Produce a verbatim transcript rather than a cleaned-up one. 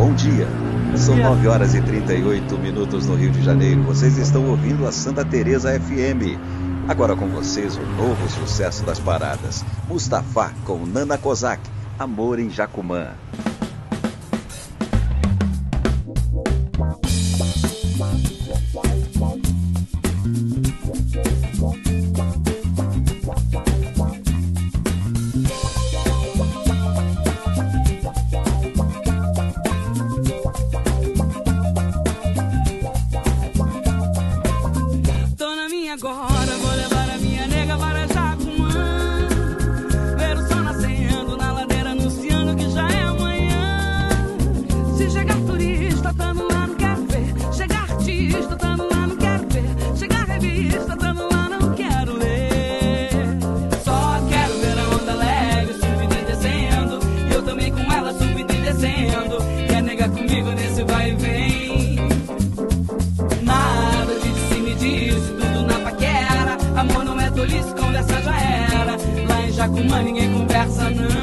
Bom dia. São nove horas e trinta e oito minutos no Rio de Janeiro. Vocês estão ouvindo a Santa Teresa F M. Agora com vocês o novo sucesso das paradas. Mustafa com Nana Kozak, Amor em Jacumã. Agora vou levar a minha nega para Jacumã, ver o sol nascendo na ladeira, anunciando que já é amanhã. Se chegar turista, tamo lá, não quero ver. Chegar artista, tamo lá, não quero ver. Chegar revista, tamo lá, não quero ler. Só quero ver a onda leve subindo e descendo, e eu também com ela subindo e descendo. Quer negar comigo nesse vai e vem? Nada de cima e disso, amor não é tolice, conversa já era. Lá em Jacumã ninguém conversa não.